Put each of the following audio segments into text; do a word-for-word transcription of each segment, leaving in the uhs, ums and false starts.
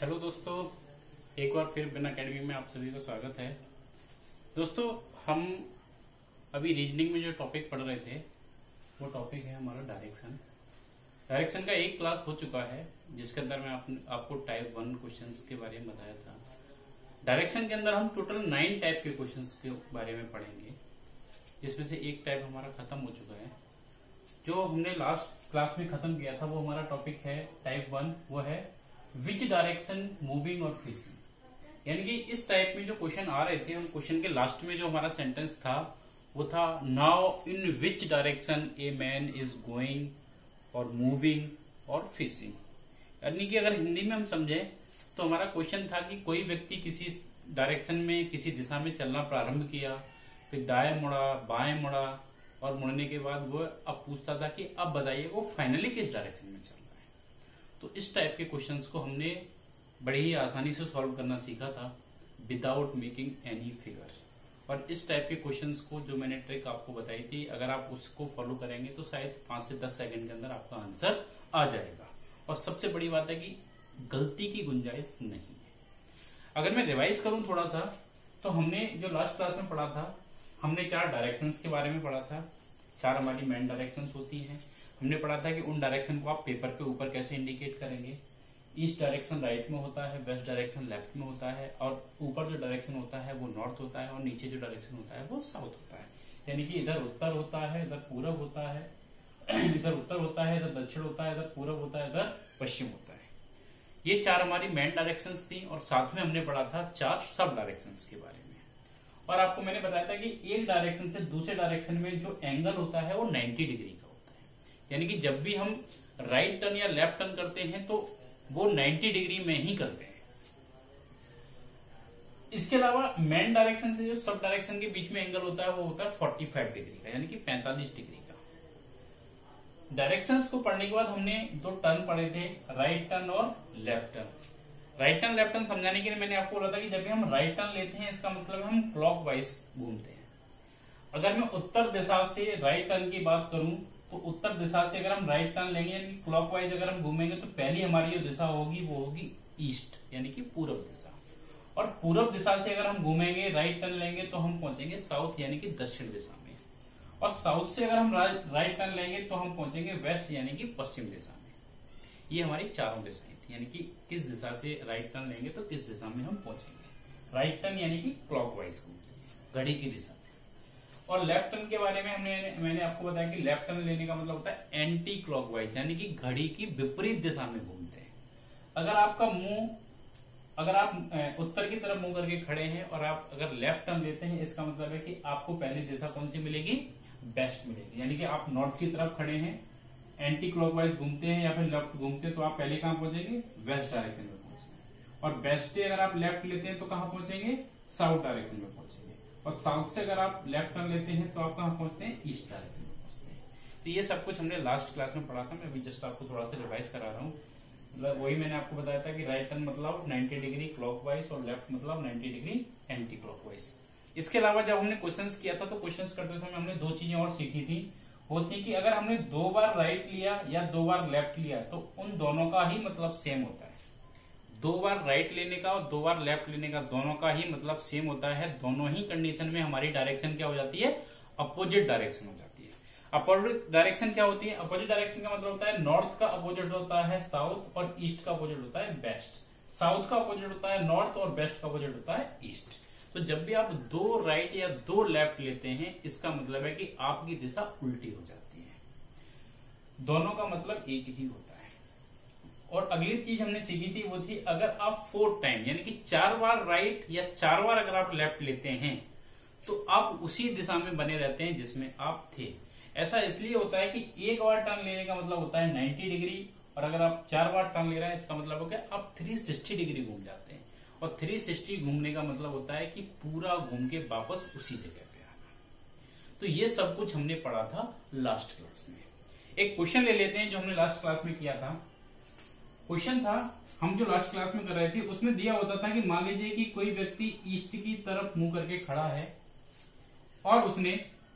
Hello दोस्तों, एक बार फिर बिना अकेडमी में आप सभी का स्वागत है। दोस्तों, हम अभी रीजनिंग में जो टॉपिक पढ़ रहे थे वो टॉपिक है हमारा डायरेक्शन। डायरेक्शन का एक क्लास हो चुका है जिसके अंदर मैं आप, आपको टाइप वन क्वेश्चंस के बारे में बताया था। डायरेक्शन के अंदर हम टोटल नाइन टाइप के क्वेश्चंस के बारे में पढ़ेंगे, जिसमें से एक टाइप हमारा खत्म हो चुका है। जो हमने लास्ट क्लास में खत्म किया था वो हमारा टॉपिक है टाइप वन, वो है विच डायरेक्शन मूविंग और फेसिंग। यानी कि इस टाइप में जो क्वेश्चन आ रहे थे, हम क्वेश्चन के लास्ट में जो हमारा सेंटेंस था वो था now in which direction a man is going और मूविंग और फेसिंग। यानी कि अगर हिंदी में हम समझें तो हमारा क्वेश्चन था कि कोई व्यक्ति किसी डायरेक्शन में, किसी दिशा में चलना प्रारंभ किया, फिर दाएं मुड़ा, बाएं मुड़ा और मुड़ने के बाद वो अब पूछता था कि अब बताइए वो फाइनली किस डायरेक्शन में चल रहा है। तो इस टाइप के क्वेश्चंस को हमने बड़ी ही आसानी से सॉल्व करना सीखा था विदाउट मेकिंग एनी फिगर। और इस टाइप के क्वेश्चंस को जो मैंने ट्रिक आपको बताई थी, अगर आप उसको फॉलो करेंगे तो शायद पांच से दस सेकंड के अंदर आपका आंसर आ जाएगा। और सबसे बड़ी बात है कि गलती की गुंजाइश नहीं है। अगर मैं रिवाइज करूं थोड़ा सा, तो हमने जो लास्ट क्लास में पढ़ा था, हमने चार डायरेक्शंस के बारे में पढ़ा था। चार हमारी मेन डायरेक्शंस होती हैं। हमने पढ़ा था कि उन डायरेक्शन को आप पेपर के ऊपर कैसे इंडिकेट करेंगे। ईस्ट डायरेक्शन राइट में होता है, वेस्ट डायरेक्शन लेफ्ट में होता है, और ऊपर जो डायरेक्शन होता है वो नॉर्थ होता है, और नीचे जो डायरेक्शन होता है वो साउथ होता है। यानी कि इधर उत्तर होता है, इधर पूरब होता है, इधर उत्तर होता है, इधर दक्षिण होता है, इधर पूरब होता है, इधर पश्चिम होता है। ये चार हमारी मेन डायरेक्शंस थी। और साथ में हमने पढ़ा था चार सब डायरेक्शंस के बारे में। और आपको मैंने बताया था कि एक डायरेक्शन से दूसरे डायरेक्शन में जो एंगल होता है वो नब्बे डिग्री का होता है। यानी कि जब भी हम राइट टर्न या लेफ्ट टर्न करते हैं तो वो नब्बे डिग्री में ही करते हैं। इसके अलावा मेन डायरेक्शन से जो सब डायरेक्शन के बीच में एंगल होता है वो होता है पैंतालीस डिग्री का, यानी कि पैंतालीस डिग्री का। डायरेक्शंस को पढ़ने के बाद हमने दो टर्न पढ़े थे, राइट टर्न और left turn. Right turn left turn समझाने के लिए मैंने आपको बोला था कि जब भी हम राइट टर्न लेते हैं इसका मतलब हम क्लॉकवाइज घूमते हैं। अगर मैं उत्तर दिशा से राइट टर्न की बात करूं तो उत्तर दिशा से अगर हम राइट टर्न लेंगे, यानी क्लॉकवाइज अगर हम घूमेंगे, तो पहली हमारी जो दिशा होगी वो होगी ईस्ट, यानी कि पूरब दिशा। और पूरब दिशा से अगर हम घूमेंगे, राइट टर्न लेंगे, तो हम पहुंचेंगे साउथ, यानी कि दक्षिण दिशा में। और साउथ से अगर हम राइट टर्न लेंगे तो हम पहुंचेंगे वेस्ट, यानी कि पश्चिम दिशा में। ये हमारी चारों दिशाएं थी, यानी कि किस दिशा से राइट टर्न लेंगे तो किस दिशा में हम पहुंचेंगे। राइट टर्न यानी कि क्लॉकवाइज घूमते हैं, घड़ी की दिशा में। और लेफ्ट टर्न के बारे में हमने मैंने आपको बताया कि लेफ्ट टर्न लेने का मतलब होता है एंटी क्लॉकवाइज, यानी कि घड़ी की विपरीत दिशा में घूमते हैं। अगर आपका मुंह अगर आप उत्तर की तरफ मुंह करके खड़े हैं और आप अगर लेफ्ट टर्न लेते हैं, इसका मतलब है कि आपको पहली दिशा कौन सी मिलेगी? वेस्ट मिलेगी। यानी कि आप नॉर्थ की तरफ खड़े हैं, एंटी क्लॉकवाइज घूमते हैं या फिर लेफ्ट घूमते हैं, तो आप पहले कहां पहुंचेंगे? वेस्ट डायरेक्शन में पहुंचेंगे। और वेस्ट से अगर आप लेफ्ट लेते हैं तो कहां पहुंचेंगे? साउथ डायरेक्शन में पहुंचेंगे। और साउथ से अगर आप लेफ्ट टर्न लेते हैं तो आप कहां पहुंचते हैं? ईस्ट डायरेक्शन में पहुंचते हैं। तो ये सब कुछ हमने लास्ट क्लास में पढ़ा था। मैं अभी जस्ट आपको थोड़ा सा रिवाइज करा रहा हूँ। मतलब वही मैंने आपको बताया था कि राइट टर्न मतलब नब्बे डिग्री क्लॉकवाइज और लेफ्ट मतलब नब्बे डिग्री एंटी क्लॉकवाइज। इसके अलावा जब हमने क्वेश्चंस किया था तो क्वेश्चंस करते समय हमने दो चीजें और सीखी थी। वो थी कि अगर हमने दो बार राइट लिया या दो बार लेफ्ट लिया तो उन दोनों का ही मतलब सेम होता है। दो बार राइट लेने का और दो बार लेफ्ट लेने का दोनों का ही मतलब सेम होता है। दोनों ही कंडीशन में हमारी डायरेक्शन क्या हो जाती है? अपोजिट डायरेक्शन हो जाती है। अपोजिट डायरेक्शन क्या होती है? अपोजिट डायरेक्शन का मतलब होता है नॉर्थ का अपोजिट होता है साउथ और ईस्ट का अपोजिट होता है वेस्ट। साउथ का अपोजिट होता है नॉर्थ और वेस्ट का अपोजिट होता है ईस्ट। तो जब भी आप दो राइट या दो लेफ्ट लेते हैं, इसका मतलब है कि आपकी दिशा उल्टी हो जाती है। दोनों का मतलब एक ही होता है। और अगली चीज हमने सीखी थी वो थी अगर आप फोर टाइम यानी कि चार बार राइट या चार बार अगर आप लेफ्ट लेते हैं तो आप उसी दिशा में बने रहते हैं जिसमें आप थे। ऐसा इसलिए होता है कि एक बार टर्न लेने का मतलब होता है नब्बे डिग्री, और अगर आप चार बार टर्न ले रहे हैं इसका मतलब हो गया आप तीन सौ साठ डिग्री घूम जाते हैं। और तीन सौ साठ घूमने का मतलब होता है कि पूरा घूम के वापस उसी जगह पे आना। तो ये सब कुछ हमने पढ़ा था लास्ट क्लास में। एक क्वेश्चन ले लेते हैं जो हमने लास्ट क्लास में किया था। क्वेश्चन था, हम जो लास्ट क्लास में कर रहे थे उसमें दिया होता था कि मान लीजिए कि कोई व्यक्ति ईस्ट की तरफ मुंह करके खड़ा है और उसने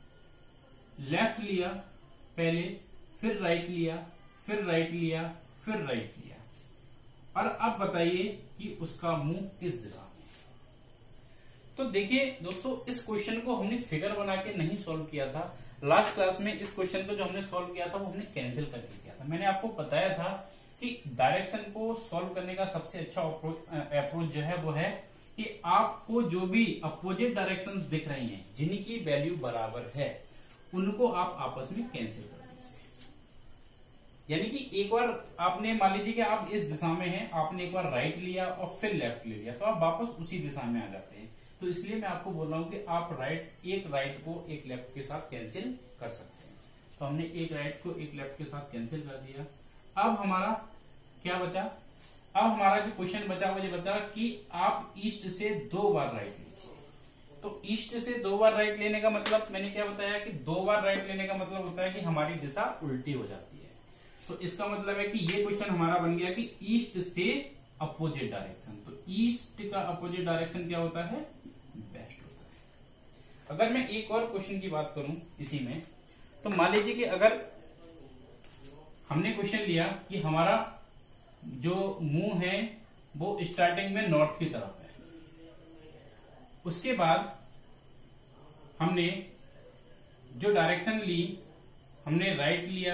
लेफ्ट लिया पहले, फिर राइट लिया, फिर राइट लिया, फिर राइट लिया। और अब बताइए कि उसका मुंह किस दिशा में है। तो देखिए दोस्तों, इस क्वेश्चन को हमने फिगर बना के नहीं सॉल्व किया था। लास्ट क्लास में इस क्वेश्चन को जो हमने सॉल्व किया था वो हमने कैंसिल करके किया था। मैंने आपको बताया था कि डायरेक्शन को सॉल्व करने का सबसे अच्छा अप्रोच जो है वो है कि आपको जो भी अपोजिट डायरेक्शंस दिख रही हैं जिनकी वैल्यू बराबर है उनको आप आपस में कैंसिल कर दीजिए। यानी कि एक बार आपने मान लीजिए कि आप इस दिशा में हैं, आपने एक बार राइट लिया और फिर लेफ्ट ले लिया तो आप वापस उसी दिशा में आ जाते हैं। तो इसलिए मैं आपको बोल रहा हूं कि आप राइट एक राइट को एक लेफ्ट के साथ कैंसिल कर सकते हैं। तो हमने एक राइट को एक लेफ्ट के साथ कैंसिल कर दिया। अब हमारा क्या बचा? अब हमारा जो क्वेश्चन बचा वो ये बचा कि आप ईस्ट से दो बार राइट लीजिए। तो ईस्ट से दो बार राइट लेने का मतलब मैंने क्या बताया कि दो बार राइट लेने का मतलब होता है कि हमारी दिशा उल्टी हो जाती है। तो इसका मतलब है कि ये क्वेश्चन हमारा बन गया कि ईस्ट से अपोजिट डायरेक्शन। तो ईस्ट का अपोजिट डायरेक्शन क्या होता है? वेस्ट होता है। अगर मैं एक और क्वेश्चन की बात करूं इसी में, तो मान लीजिए कि अगर हमने क्वेश्चन लिया कि हमारा जो मुंह है वो स्टार्टिंग में नॉर्थ की तरफ है, उसके बाद हमने जो डायरेक्शन ली हमने राइट लिया,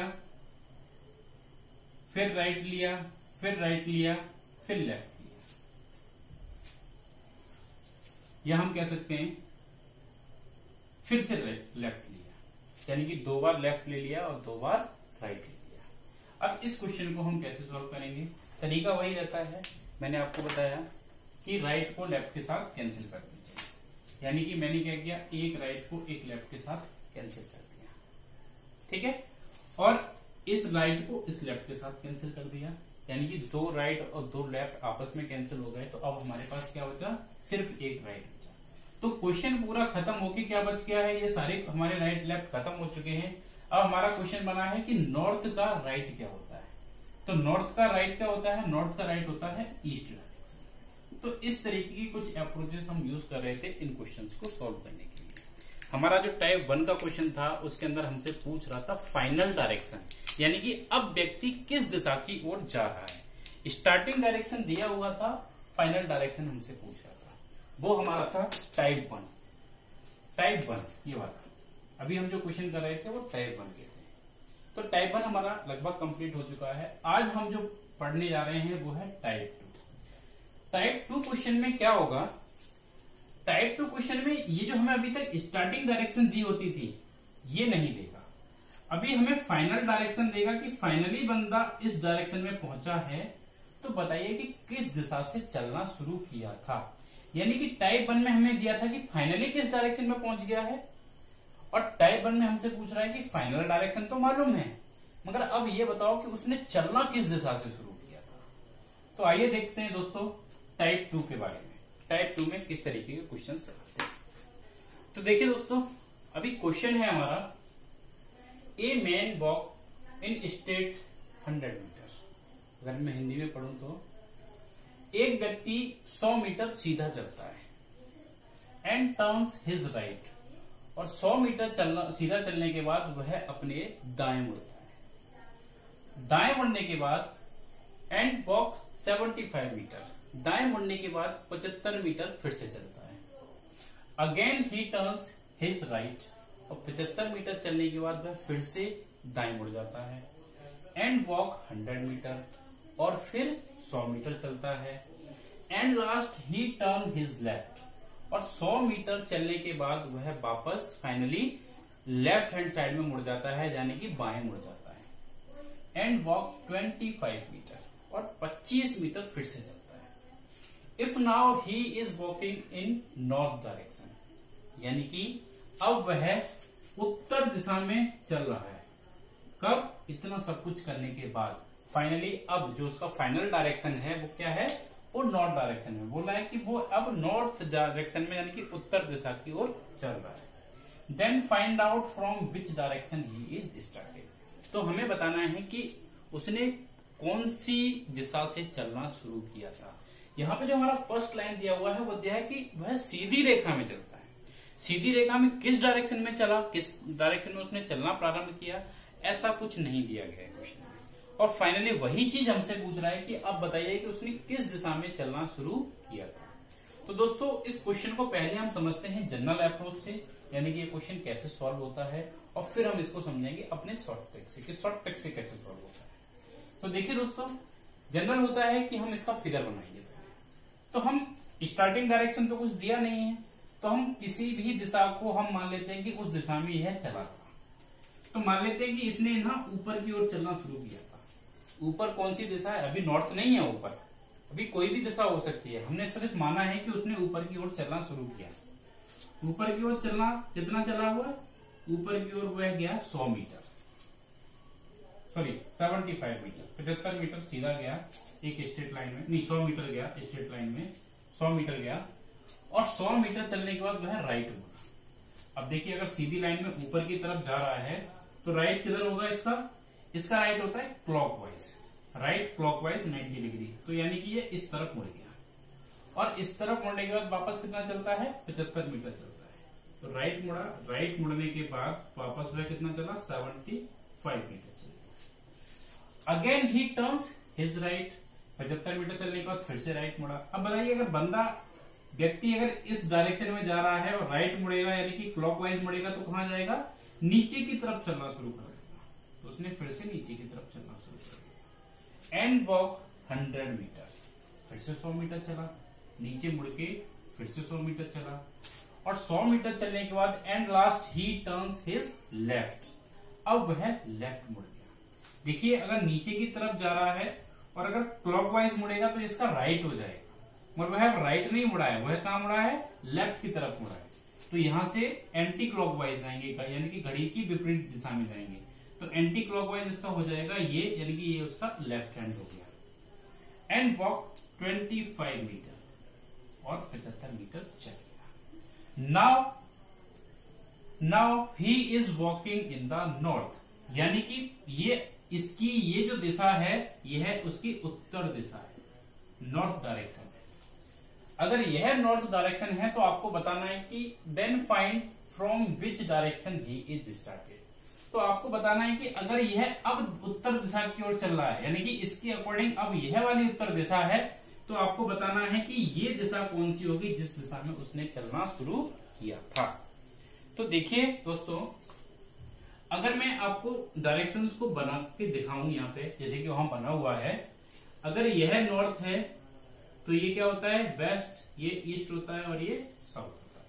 फिर राइट लिया, फिर राइट लिया, फिर लेफ्ट लिया, या हम कह सकते हैं फिर से लेफ्ट लिया, यानी कि दो बार लेफ्ट ले लिया और दो बार राइट ले लिया। अब इस क्वेश्चन को हम कैसे सॉल्व करेंगे? तरीका वही रहता है, मैंने आपको बताया कि राइट को लेफ्ट के साथ कैंसिल कर दीजिए। यानी कि मैंने क्या किया, एक राइट को एक लेफ्ट के साथ कैंसिल कर दिया, ठीक है, और इस राइट को इस लेफ्ट के साथ कैंसिल कर दिया। यानी कि दो राइट और दो लेफ्ट आपस में कैंसिल हो गए। तो अब हमारे पास क्या बचा? सिर्फ एक राइट बचा। तो क्वेश्चन पूरा खत्म होके क्या बच गया है? ये सारे हमारे राइट लेफ्ट खत्म हो चुके हैं। अब हमारा क्वेश्चन बना है कि नॉर्थ का राइट क्या होता है। तो नॉर्थ का राइट क्या होता है? नॉर्थ का राइट होता है ईस्ट डायरेक्शन। तो इस तरीके की कुछ अप्रोचेस हम यूज कर रहे थे इन क्वेश्चंस को सॉल्व करने के लिए। हमारा जो टाइप वन का क्वेश्चन था उसके अंदर हमसे पूछ रहा था फाइनल डायरेक्शन, यानी कि अब व्यक्ति किस दिशा की ओर जा रहा है। स्टार्टिंग डायरेक्शन दिया हुआ था, फाइनल डायरेक्शन हमसे पूछ रहा था, वो हमारा था टाइप वन। टाइप वन ये वाला, अभी हम जो क्वेश्चन कर रहे थे वो टाइप वन के थे। तो टाइप वन हमारा लगभग कंप्लीट हो चुका है। आज हम जो पढ़ने जा रहे हैं वो है type two. Type two question में क्या होगा? टाइप टू क्वेश्चन में ये जो हमें अभी तक स्टार्टिंग डायरेक्शन दी होती थी ये नहीं देगा, अभी हमें फाइनल डायरेक्शन देगा कि फाइनली बंदा इस डायरेक्शन में पहुंचा है। तो बताइए कि किस दिशा से चलना शुरू किया था। यानी कि टाइप वन में हमें दिया था कि फाइनली किस डायरेक्शन में पहुंच गया है, और टाइप वन में हमसे पूछ रहा है कि फाइनल डायरेक्शन तो मालूम है मगर अब ये बताओ कि उसने चलना किस दिशा से शुरू किया था। तो आइए देखते हैं दोस्तों टाइप टू के बारे में, टाइप टू में किस तरीके के क्वेश्चन आते हैं। तो देखिए दोस्तों, अभी क्वेश्चन है हमारा, a man walk in straight hundred metre. अगर मैं हिंदी में पढ़ूं तो एक व्यक्ति सौ मीटर सीधा चलता है एंड टर्न्स हिज राइट, और सौ मीटर चलना सीधा चलने के बाद वह अपने दाएं मुड़ता है। दाएं मुड़ने के बाद एंड वॉक पचहत्तर मीटर, दाएं मुड़ने के बाद पचहत्तर मीटर फिर से चलता है। Again he turns his right, और पचहत्तर मीटर चलने के बाद वह फिर से दाएं मुड़ जाता है। एंड वॉक हंड्रेड मीटर, और फिर सौ मीटर चलता है। And last he turn his left, और सौ मीटर चलने के बाद वह वापस फाइनली लेफ्ट हैंड साइड में मुड़ जाता है, यानी कि बाएं मुड़ जाता है। एंड वॉक पच्चीस मीटर, और पच्चीस मीटर फिर से चलता है। If now he is walking in north direction, यानी कि अब वह उत्तर दिशा में चल रहा है। कब? इतना सब कुछ करने के बाद फाइनली अब जो उसका फाइनल डायरेक्शन है वो क्या है? वो नॉर्थ डायरेक्शन में बोला है कि वो अब नॉर्थ डायरेक्शन में यानी कि उत्तर दिशा की ओर चल रहा है। Then find out from which direction he is started. तो हमें बताना है कि उसने कौन सी दिशा से चलना शुरू किया था। यहाँ पे जो हमारा फर्स्ट लाइन दिया हुआ है वो दिया है कि वह सीधी रेखा में चलता है। सीधी रेखा में किस डायरेक्शन में चला, किस डायरेक्शन में उसने चलना प्रारंभ किया, ऐसा कुछ नहीं दिया गया है क्वेश्चन में। और फाइनली वही चीज हमसे पूछ रहा है कि अब बताइए कि उसने किस दिशा में चलना शुरू किया था। तो दोस्तों इस क्वेश्चन को पहले हम समझते हैं जनरल अप्रोच से, यानी कि ये क्वेश्चन कैसे सॉल्व होता है, और फिर हम इसको समझेंगे अपने शॉर्ट ट्रिक से कि शॉर्ट ट्रिक से कैसे सॉल्व होता है। तो देखिए दोस्तों, जनरल होता है कि हम इसका फिगर बनाएंगे, तो हम स्टार्टिंग डायरेक्शन तो कुछ दिया नहीं है, तो हम किसी भी दिशा को हम मान लेते हैं कि उस दिशा में यह चला था। तो मान लेते हैं कि इसने ना ऊपर की ओर चलना शुरू किया था। ऊपर कौन सी दिशा है, अभी नॉर्थ नहीं है, ऊपर अभी कोई भी दिशा हो सकती है। हमने सिर्फ माना है कि उसने ऊपर की ओर चलना शुरू किया। ऊपर की ओर चलना कितना चला हुआ, ऊपर की ओर वह गया सौ मीटर, सॉरी पचहत्तर मीटर, पचहत्तर मीटर सीधा गया एक स्ट्रेट लाइन में, नहीं सौ मीटर गया स्ट्रेट लाइन में, सौ मीटर गया, और सौ मीटर चलने के बाद वह राइट मुड़ा। अब देखिए अगर सीधी लाइन में ऊपर की तरफ जा रहा है तो राइट किधर होगा इसका, इसका राइट होता है क्लॉकवाइज, राइट क्लॉकवाइज नब्बे डिग्री। तो यानी कि ये इस तरफ मुड़ गया, और इस तरफ मुड़ने के बाद वापस कितना चलता है, पचहत्तर मीटर चलता है। तो राइट मुड़ा, राइट मुड़ने के बाद वापस वह कितना चला, पचहत्तर मीटर चला। Again he turns his right, पचहत्तर मीटर चलने के बाद फिर से राइट मुड़ा। अब बताइए अगर बंदा व्यक्ति अगर इस डायरेक्शन में जा रहा है और राइट मुड़ेगा यानी कि क्लॉकवाइज मुड़ेगा तो कहां जाएगा, नीचे की तरफ चलना शुरू कर देगा। तो उसने फिर से नीचे की तरफ चलना शुरू कर दिया। एंड वॉक हंड्रेड मीटर, फिर से सौ मीटर चला, नीचे मुड़ के फिर से सौ मीटर चला, और सौ मीटर चलने के बाद and last he turns his left, अब वह लेफ्ट मुड़ गया। देखिए अगर नीचे की तरफ जा रहा है और अगर क्लॉकवाइज मुड़ेगा तो इसका राइट हो जाएगा, मगर वह राइट नहीं मुड़ा है, वह कहां मुड़ा है, लेफ्ट की तरफ मुड़ा है। तो यहां से एंटी क्लॉकवाइज जाएंगे, यानी कि घड़ी की विपरीत दिशा में जाएंगे। तो एंटी क्लॉकवाइज इसका हो जाएगा ये, यानी कि ये उसका लेफ्ट हैंड हो गया। एंड वॉक पच्चीस मीटर, और पचहत्तर मीटर चल गया। Now now he is walking in the north, यानी कि ये इसकी ये जो दिशा है यह है उसकी उत्तर दिशा है, नॉर्थ डायरेक्शन है। अगर यह नॉर्थ डायरेक्शन है तो आपको बताना है कि then find from which direction he is started. तो आपको बताना है कि अगर यह अब उत्तर दिशा की ओर चल रहा है, यानी कि इसके अकॉर्डिंग अब यह वाली उत्तर दिशा है, तो आपको बताना है कि ये दिशा कौन सी होगी जिस दिशा में उसने चलना शुरू किया था। तो देखिए दोस्तों, अगर मैं आपको डायरेक्शंस को बना के दिखाऊं यहाँ पे, जैसे कि वहां बना हुआ है, अगर यह नॉर्थ है तो ये क्या होता है, वेस्ट, ये ईस्ट होता है और ये साउथ होता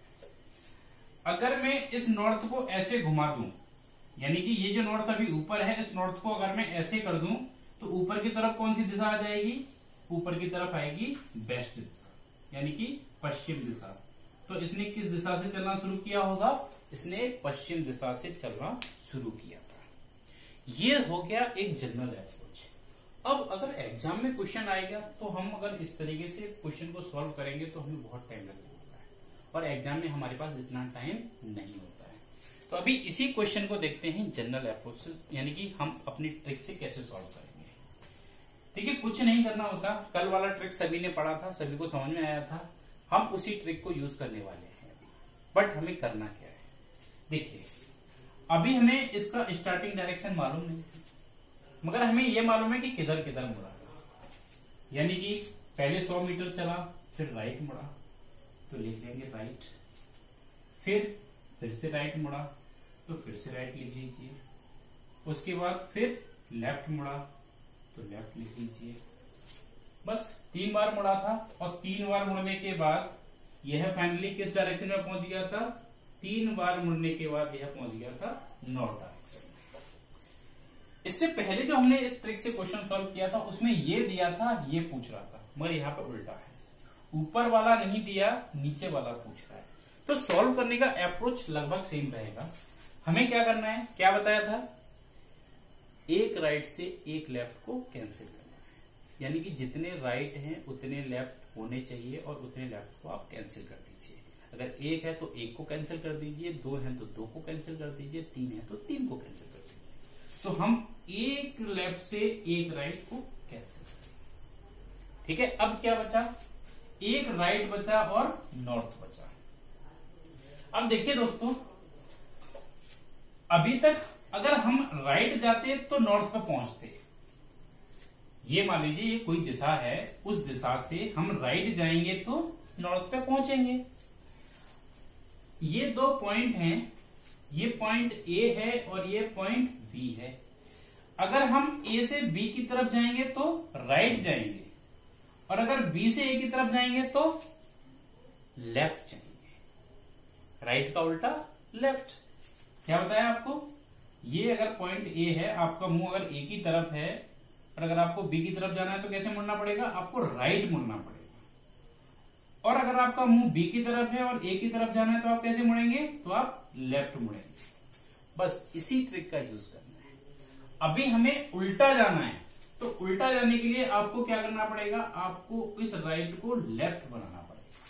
है। अगर मैं इस नॉर्थ को ऐसे घुमा दूं, यानी कि ये जो नॉर्थ अभी ऊपर है, इस नॉर्थ को अगर मैं ऐसे कर दूं तो ऊपर की तरफ कौन सी दिशा आ जाएगी, ऊपर की तरफ आएगी वेस्ट दिशा, यानी कि पश्चिम दिशा। तो इसने किस दिशा से चलना शुरू किया होगा, इसने पश्चिम दिशा से चलना शुरू किया था। ये हो गया एक जनरल अप्रोच। अब अगर एग्जाम में क्वेश्चन आएगा तो हम अगर इस तरीके से क्वेश्चन को सॉल्व करेंगे तो हमें बहुत टाइम लगने वाला है, और एग्जाम में हमारे पास इतना टाइम नहीं होता है। तो अभी इसी क्वेश्चन को देखते हैं जनरल अप्रोच से, यानी कि हम अपनी ट्रिक से कैसे सॉल्व करेंगे। ठीक है, कुछ नहीं करना होता, कल वाला ट्रिक सभी ने पढ़ा था, सभी को समझ में आया था, हम उसी ट्रिक को यूज करने वाले हैं अभी। बट हमें करना क्या है, देखिए अभी हमें इसका स्टार्टिंग डायरेक्शन मालूम नहीं है, मगर हमें यह मालूम है कि किधर किधर मुड़ा, यानी कि पहले सौ मीटर चला फिर राइट मुड़ा, तो लिख लेंगे राइट, फिर फिर से राइट मुड़ा तो फिर से राइट लिख लीजिए, उसके बाद फिर लेफ्ट मुड़ा तो लेफ्ट लिख लीजिए। बस तीन बार मुड़ा था, और तीन बार मुड़ने के बाद यह फाइनली किस डायरेक्शन में पहुंच गया था, तीन बार मुड़ने के बाद यह पहुंच गया था नॉर्थ डायरेक्शन में। इससे पहले जो हमने इस ट्रिक से क्वेश्चन सॉल्व किया था उसमें ये दिया था, ये पूछ रहा था, मगर यहाँ पे उल्टा है, ऊपर वाला नहीं दिया, नीचे वाला पूछ रहा है। तो सॉल्व करने का अप्रोच लगभग सेम रहेगा। हमें क्या करना है, क्या बताया था, एक राइट से एक लेफ्ट को कैंसिल करना है, यानी कि जितने राइट हैं उतने लेफ्ट होने चाहिए और उतने लेफ्ट को आप कैंसिल कर दीजिए। अगर एक है तो एक को कैंसिल कर दीजिए, दो है तो दो को कैंसिल कर दीजिए, तीन है तो तीन को कैंसिल कर दीजिए। तो हम एक लेफ्ट से एक राइट को कैंसिल करेंगे। ठीक है, अब क्या बचा, एक राइट बचा और नॉर्थ बचा। अब देखिए दोस्तों, अभी तक अगर हम राइट जाते तो नॉर्थ पे पहुंचते, ये मान लीजिए ये कोई दिशा है, उस दिशा से हम राइट जाएंगे तो नॉर्थ पे पहुंचेंगे। ये दो पॉइंट हैं, ये पॉइंट ए है और ये पॉइंट बी है। अगर हम ए से बी की तरफ जाएंगे तो राइट जाएंगे, और अगर बी से ए की तरफ जाएंगे तो लेफ्ट जाएंगे। राइट का उल्टा लेफ्ट। क्या बताया आपको? ये अगर पॉइंट ए है, आपका मुंह अगर ए की तरफ है और अगर आपको बी की तरफ जाना है तो कैसे मुड़ना पड़ेगा? आपको राइट मुड़ना पड़ेगा। और अगर आपका मुंह बी की तरफ है और ए की तरफ जाना है तो आप कैसे मुड़ेंगे? तो आप लेफ्ट मुड़ेंगे। बस इसी ट्रिक का यूज करना है। अभी हमें उल्टा जाना है, तो उल्टा जाने के लिए आपको क्या करना पड़ेगा? आपको इस राइट को लेफ्ट बनाना पड़ेगा।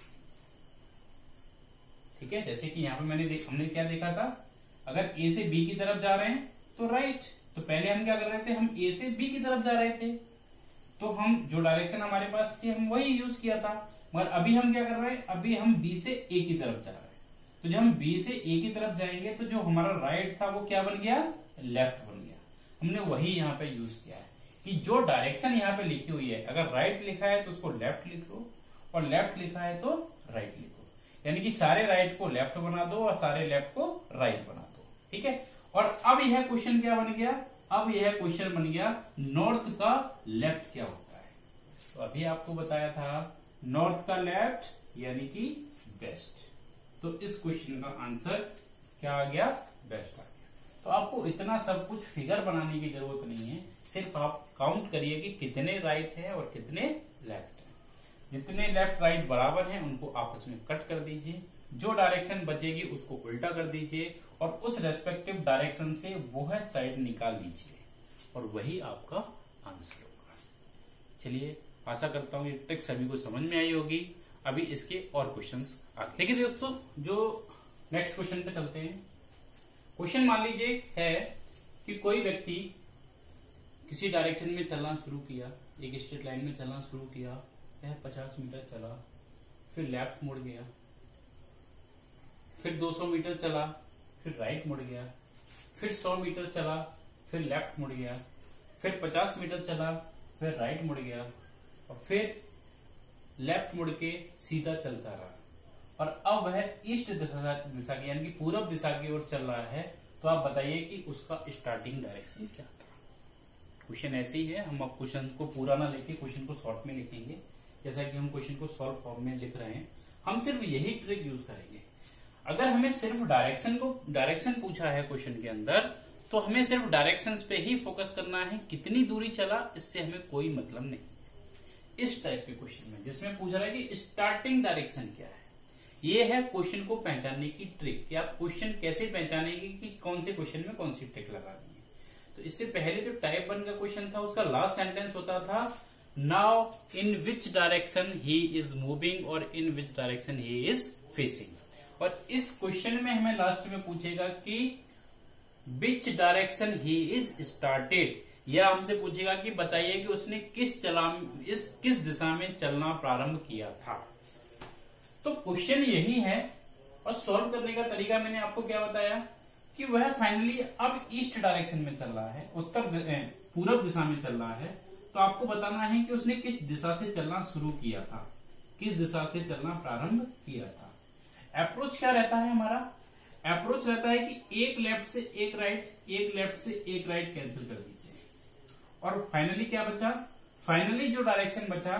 ठीक है, जैसे कि यहां पे मैंने देख, हमने क्या देखा था? अगर ए से बी की तरफ जा रहे हैं तो राइट, तो पहले हम क्या कर रहे थे? हम ए से बी की तरफ जा रहे थे, तो हम जो डायरेक्शन हमारे पास थी हम वही यूज किया था। मगर अभी हम क्या कर रहे हैं? अभी हम बी से ए की तरफ जा रहे हैं, तो जब हम बी से ए की तरफ जाएंगे तो जो हमारा राइट था वो क्या बन गया? लेफ्ट बन गया। हमने वही यहाँ पे यूज किया है कि जो डायरेक्शन यहाँ पे लिखी हुई है, अगर राइट लिखा है तो उसको लेफ्ट लिख लो, और लेफ्ट लिखा है तो राइट लिखो। यानी कि सारे राइट को लेफ्ट बना दो और सारे लेफ्ट को राइट बना दो। ठीक है, और अब यह क्वेश्चन क्या बन गया? अब यह क्वेश्चन बन गया नॉर्थ का लेफ्ट क्या होता है। तो अभी आपको बताया था नॉर्थ का लेफ्ट यानी कि वेस्ट। तो इस क्वेश्चन का आंसर क्या आ गया? वेस्ट आ गया। तो आपको इतना सब कुछ फिगर बनाने की जरूरत नहीं है, सिर्फ आप काउंट करिए कि कितने राइट है और कितने लेफ्ट है। जितने लेफ्ट राइट बराबर हैं उनको आपस में कट कर दीजिए, जो डायरेक्शन बचेगी उसको उल्टा कर दीजिए और उस रेस्पेक्टिव डायरेक्शन से वह साइड निकाल लीजिए और वही आपका आंसर होगा। चलिए, आशा करता हूं ये ट्रिक सभी को समझ में आई होगी। अभी इसके और क्वेश्चंस आगे। देखिए दोस्तों, जो नेक्स्ट क्वेश्चन पे चलते हैं। क्वेश्चन मान लीजिए है कि कोई व्यक्ति किसी डायरेक्शन में चलना शुरू किया, एक स्ट्रेट लाइन में चलना शुरू किया, यह पचास मीटर चला, फिर लेफ्ट मुड़ गया, फिर दो सौ मीटर चला, फिर राइट मुड़ गया, फिर सौ मीटर चला, फिर लेफ्ट मुड़ गया, फिर पचास मीटर चला, फिर राइट मुड़ गया और फिर लेफ्ट मुड़ के सीधा चलता रहा, और अब वह ईस्ट दिशा दिशा की यानी कि पूरब दिशा की ओर चल रहा है। तो आप बताइए कि उसका स्टार्टिंग डायरेक्शन क्या था। क्वेश्चन ऐसे ही है, हम अब क्वेश्चन को पूरा ना लेके क्वेश्चन को शॉर्ट में लिखेंगे, जैसा कि हम क्वेश्चन को सॉल्व फॉर्म में लिख रहे हैं। हम सिर्फ यही ट्रिक यूज करेंगे। अगर हमें सिर्फ डायरेक्शन को डायरेक्शन पूछा है क्वेश्चन के अंदर, तो हमें सिर्फ डायरेक्शंस पे ही फोकस करना है, कितनी दूरी चला इससे हमें कोई मतलब नहीं। इस टाइप के क्वेश्चन में जिसमें पूछ रहा है कि स्टार्टिंग डायरेक्शन क्या है, ये है क्वेश्चन को पहचानने की ट्रिक कि आप क्वेश्चन कैसे पहचानेंगे कि कौन से क्वेश्चन में कौन सी ट्रिक लगानी है। तो इससे पहले जो टाइप वन का क्वेश्चन था उसका लास्ट सेंटेंस होता था now in which direction he is moving और in which direction he is facing. और इस क्वेश्चन में हमें लास्ट में पूछेगा कि which direction he is started, या हमसे पूछेगा कि बताइए कि उसने किस चला इस किस दिशा में चलना प्रारंभ किया था। तो क्वेश्चन यही है और सॉल्व करने का तरीका मैंने आपको क्या बताया कि वह फाइनली अब ईस्ट डायरेक्शन में चल रहा है, उत्तर पूरब दिशा में चल रहा है। तो आपको बताना है कि उसने किस दिशा से चलना शुरू किया था, किस दिशा से चलना प्रारंभ किया था। अप्रोच क्या रहता है हमारा? अप्रोच रहता है कि एक लेफ्ट से एक राइट, एक लेफ्ट से एक राइट कैंसिल कर दीजिए और फाइनली क्या बचा? फाइनली जो डायरेक्शन बचा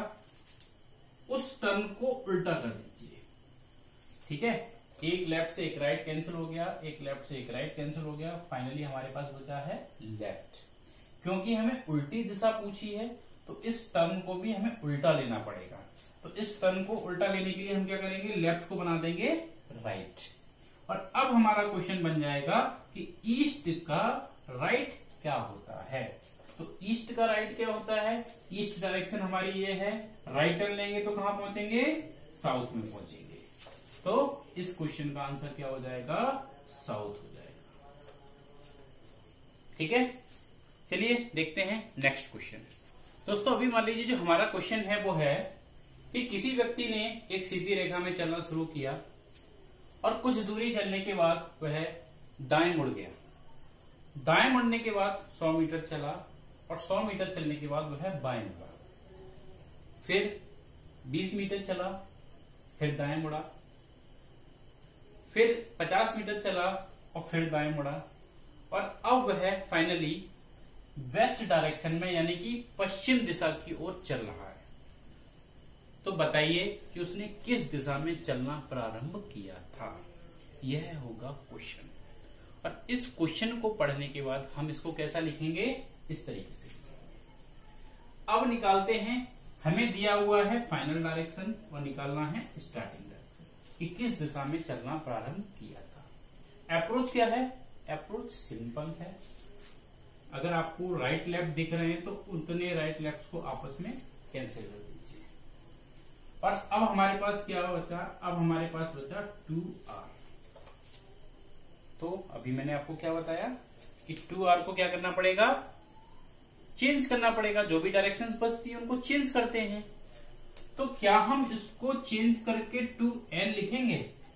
उस टर्न को उल्टा कर दीजिए। ठीक है, एक लेफ्ट से एक राइट कैंसिल हो गया, एक लेफ्ट से एक राइट कैंसिल हो गया, फाइनली हमारे पास बचा है लेफ्ट। क्योंकि हमें उल्टी दिशा पूछी है तो इस टर्न को भी हमें उल्टा लेना पड़ेगा। तो इस टर्न को उल्टा लेने के लिए हम क्या करेंगे? लेफ्ट को बना देंगे राइट। और अब हमारा क्वेश्चन बन जाएगा कि ईस्ट का राइट क्या होता है। तो ईस्ट का राइट क्या होता है? ईस्ट डायरेक्शन हमारी ये है, राइट टर्न लेंगे तो कहां पहुंचेंगे? साउथ में पहुंचेंगे। तो इस क्वेश्चन का आंसर क्या हो जाएगा? साउथ हो जाएगा। ठीक है, चलिए देखते हैं नेक्स्ट क्वेश्चन। दोस्तों अभी मान लीजिए जो हमारा क्वेश्चन है वो है कि किसी व्यक्ति ने एक सीधी रेखा में चलना शुरू किया और कुछ दूरी चलने के बाद वह दाएं मुड़ गया। दाएं मुड़ने के बाद सौ मीटर चला, और सौ मीटर चलने के बाद वह बाएं मुड़ा। फिर बीस मीटर चला, फिर दाएं मुड़ा। फिर पचास मीटर चला और फिर दाएं मुड़ा। और अब वह फाइनली वेस्ट डायरेक्शन में यानी कि पश्चिम दिशा की ओर चल रहा है। तो बताइए कि उसने किस दिशा में चलना प्रारंभ किया था। यह होगा क्वेश्चन। और इस क्वेश्चन को पढ़ने के बाद हम इसको कैसा लिखेंगे, इस तरीके से। अब निकालते हैं, हमें दिया हुआ है फाइनल डायरेक्शन और निकालना है स्टार्टिंग डायरेक्शन कि किस दिशा में चलना प्रारंभ किया था। अप्रोच क्या है, अप्रोच सिंपल है। अगर आपको राइट लेफ्ट दिख रहे हैं तो उतने राइट लेफ्ट को आपस में कैंसिल कर दीजिए। और अब हमारे पास क्या बचा, अब हमारे पास बचा टू आर। तो अभी मैंने आपको क्या बताया कि टू आर को क्या करना पड़ेगा, चेंज करना पड़ेगा। जो भी डायरेक्शंस बचती है उनको चेंज करते हैं। तो क्या हम इसको चेंज करके टू एल लिखेंगे?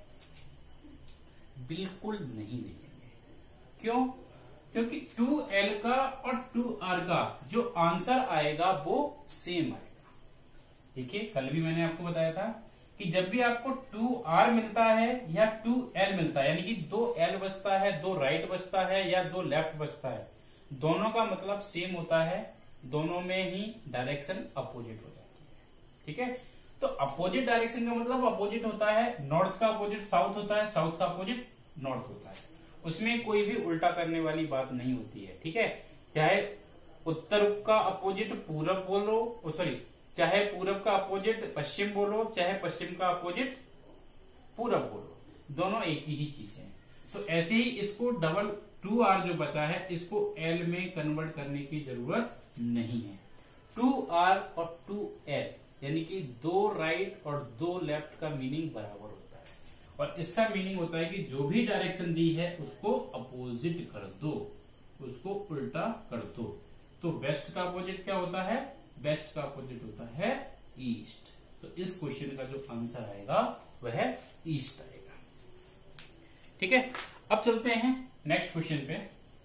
बिल्कुल नहीं लिखेंगे। क्यों? क्योंकि टू एल का और टू आर का जो आंसर आएगा वो सेम आएगा। देखिए, कल भी मैंने आपको बताया था कि जब भी आपको टू आर मिलता है या टू एल मिलता है, यानी कि दो एल बचता है, दो राइट बचता है या दो लेफ्ट बचता है, दोनों का मतलब सेम होता है। दोनों में ही डायरेक्शन अपोजिट हो जाती है। ठीक है, तो अपोजिट डायरेक्शन का मतलब अपोजिट होता है। नॉर्थ का अपोजिट साउथ होता है, साउथ का अपोजिट नॉर्थ होता है। उसमें कोई भी उल्टा करने वाली बात नहीं होती है। ठीक है, चाहे उत्तर का अपोजिट पूरब बोलो, सॉरी चाहे पूरब का अपोजिट पश्चिम बोलो, चाहे पश्चिम का अपोजिट पूरब बोलो, दोनों एक ही चीज है। तो ऐसे ही इसको डबल टू आर जो बचा है इसको एल में कन्वर्ट करने की जरूरत नहीं है। टू आर और टू एल यानी कि दो राइट और दो लेफ्ट का मीनिंग बराबर होता है। और इसका मीनिंग होता है कि जो भी डायरेक्शन दी है उसको अपोजिट कर दो, उसको उल्टा कर दो। तो वेस्ट का अपोजिट क्या होता है, वेस्ट का अपोजिट होता है ईस्ट। तो इस क्वेश्चन का जो आंसर आएगा वह ईस्ट आएगा। ठीक है, अब चलते हैं नेक्स्ट क्वेश्चन पे।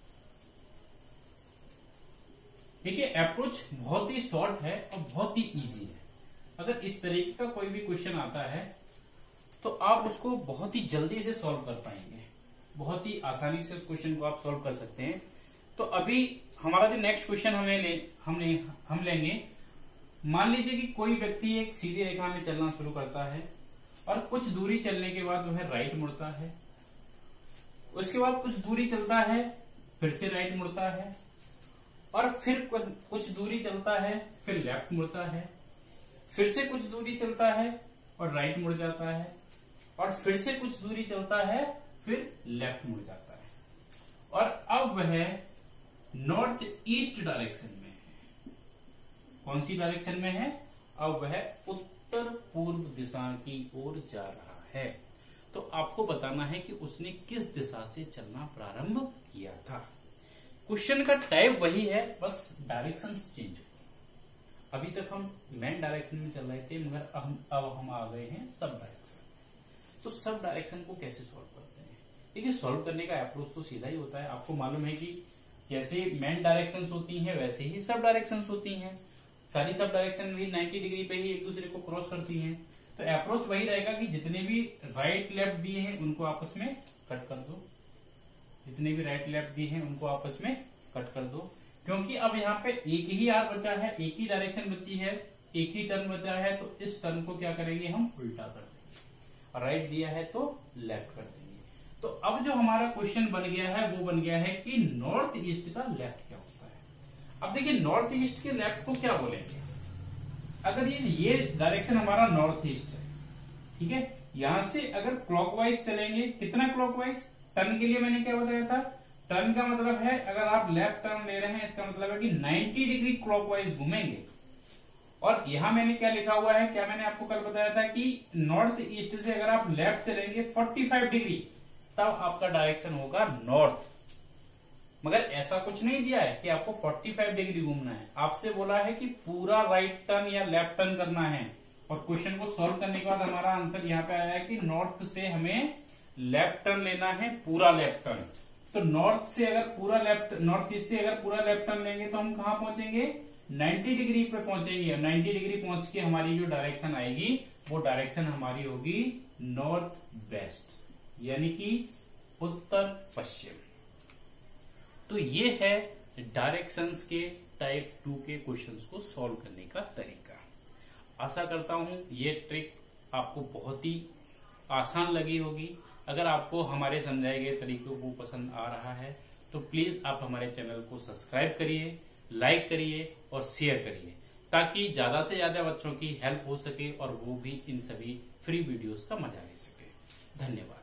देखिए, अप्रोच बहुत ही शॉर्ट है और बहुत ही इजी है। अगर इस तरीके का कोई भी क्वेश्चन आता है तो आप उसको बहुत ही जल्दी से सॉल्व कर पाएंगे, बहुत ही आसानी से उस क्वेश्चन को आप सॉल्व कर सकते हैं। तो अभी हमारा जो नेक्स्ट क्वेश्चन हमें ले हमने हम लेंगे, मान लीजिए कि कोई व्यक्ति एक सीधी रेखा में चलना शुरू करता है और कुछ दूरी चलने के बाद वह राइट मुड़ता है। उसके बाद कुछ दूरी चलता है, फिर से राइट मुड़ता है, और फिर कुछ दूरी चलता है, फिर लेफ्ट मुड़ता है, फिर से कुछ दूरी चलता है और राइट मुड़ जाता है, और फिर से कुछ दूरी चलता है, फिर लेफ्ट मुड़ जाता है। और अब वह नॉर्थ ईस्ट डायरेक्शन में है। कौन सी डायरेक्शन में है? अब वह उत्तर पूर्व दिशा की ओर जा रहा है। तो आपको बताना है कि उसने किस दिशा से चलना प्रारंभ किया था। क्वेश्चन का टाइप वही है, बस डायरेक्शन चेंज हुई। अभी तक हम मेन डायरेक्शन में चल रहे थे, मगर अब अब हम आ गए हैं सब डायरेक्शन। तो सब डायरेक्शन को कैसे सॉल्व करते हैं? देखिए, सॉल्व करने का अप्रोच तो सीधा ही होता है। आपको मालूम है कि जैसे मेन डायरेक्शन होती हैं वैसे ही सब डायरेक्शन होती हैं। सारी सब डायरेक्शन भी नाइन्टी डिग्री पे ही एक दूसरे को क्रॉस करती हैं। तो अप्रोच वही रहेगा कि जितने भी राइट लेफ्ट दिए हैं उनको आपस में कट कर दो, जितने भी राइट लेफ्ट दिए हैं उनको आपस में कट कर दो। क्योंकि अब यहाँ पे एक ही आर बचा है, एक ही डायरेक्शन बची है, एक ही टर्न बचा है, तो इस टर्न को क्या करेंगे हम, उल्टा कर देंगे। और राइट दिया है तो लेफ्ट कर देंगे। तो अब जो हमारा क्वेश्चन बन गया है वो बन गया है कि नॉर्थ ईस्ट का लेफ्ट क्या होता है। अब देखिए, नॉर्थ ईस्ट के लेफ्ट को क्या बोलेंगे? अगर ये ये डायरेक्शन हमारा नॉर्थ ईस्ट है, ठीक है, यहां से अगर क्लॉकवाइज चलेंगे, कितना क्लॉकवाइज? टर्न के लिए मैंने क्या बताया था, टर्न का मतलब है अगर आप लेफ्ट टर्न ले रहे हैं इसका मतलब है कि नाइन्टी डिग्री क्लॉकवाइज घूमेंगे। और यहां मैंने क्या लिखा हुआ है, क्या मैंने आपको कल बताया था कि नॉर्थ ईस्ट से अगर आप लेफ्ट चलेंगे पैंतालीस डिग्री, तब आपका डायरेक्शन होगा नॉर्थ। मगर ऐसा कुछ नहीं दिया है कि आपको पैंतालीस डिग्री घूमना है। आपसे बोला है कि पूरा राइट टर्न या लेफ्ट टर्न करना है। और क्वेश्चन को सॉल्व करने के बाद हमारा आंसर यहाँ पे आया है कि नॉर्थ से हमें लेफ्ट टर्न लेना है, पूरा लेफ्ट टर्न। तो नॉर्थ से अगर पूरा लेफ्ट नॉर्थ ईस्ट से अगर पूरा लेफ्ट टर्न लेंगे तो हम कहाँ पहुंचेंगे, नब्बे डिग्री पे पहुंचेंगे। नब्बे डिग्री पहुंच के हमारी जो डायरेक्शन आएगी वो डायरेक्शन हमारी होगी नॉर्थ वेस्ट, यानी कि उत्तर पश्चिम। तो ये है डायरेक्शंस के टाइप टू के क्वेश्चंस को सॉल्व करने का तरीका। आशा करता हूं ये ट्रिक आपको बहुत ही आसान लगी होगी। अगर आपको हमारे समझाए गए तरीकों को पसंद आ रहा है तो प्लीज आप हमारे चैनल को सब्सक्राइब करिए, लाइक करिए और शेयर करिए, ताकि ज्यादा से ज्यादा बच्चों की हेल्प हो सके और वो भी इन सभी फ्री वीडियोस का मजा ले सके। धन्यवाद।